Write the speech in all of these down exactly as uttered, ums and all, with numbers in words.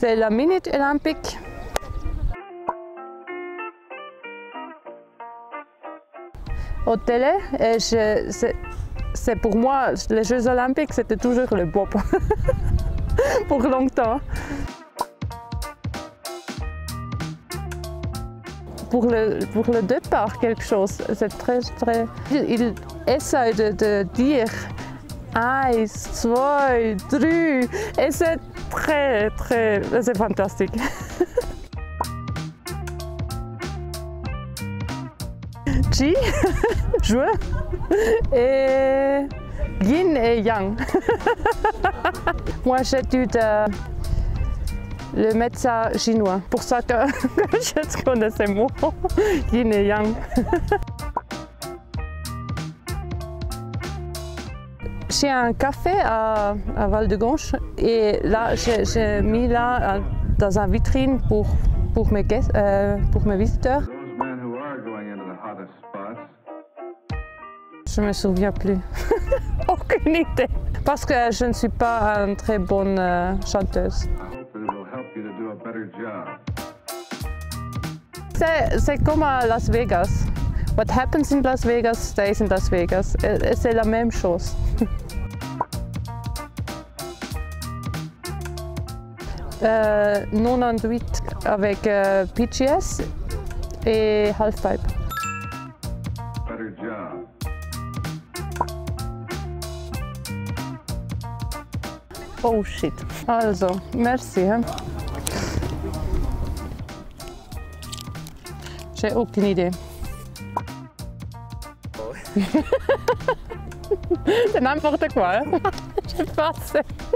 C'est la Minute Olympique. Au télé, c'est pour moi, les Jeux Olympiques, c'était toujours le bob. Pour longtemps. Pour le, pour le départ, quelque chose, c'est très, très... Il essaie de, de dire un, zwei, drei, et c'est très, très... c'est fantastique. Qi, joueur, et yin et yang. Moi, j'étudie euh, le médecin chinois, pour ça que, que je connais ces mots, yin et yang. J'ai un café à, à Val-de-Gange et là, j'ai mis là dans une vitrine pour, pour, mes, euh, pour mes visiteurs. Je ne me souviens plus. Aucune idée. Parce que je ne suis pas une très bonne euh, chanteuse. C'est comme à Las Vegas. What happens in Las Vegas stays in Las Vegas. C'est la même chose. euh, quatre-vingt-dix-huit avec euh, P G S et Halfpipe. Oh shit. Also, merci. Hein. J'ai aucune idée. C'est n'importe quoi. Hein. J'ai pensé.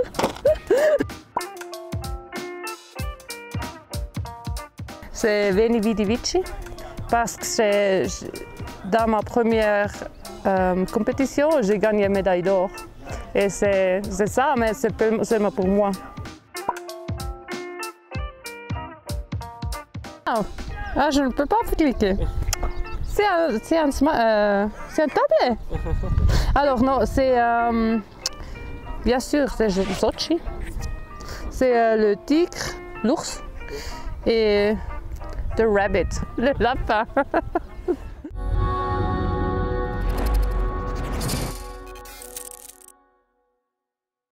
C'est Veni Vidi Vici parce que c'est dans ma première euh, compétition, j'ai gagné médaille d'or. Et c'est ça, mais c'est seulement pour moi. Ah, ah, je ne peux pas cliquer. C'est un, un, euh, un tablet. Alors non, c'est euh, bien sûr, c'est Sochi. C'est euh, le tigre, l'ours et le rabbit, le lapin.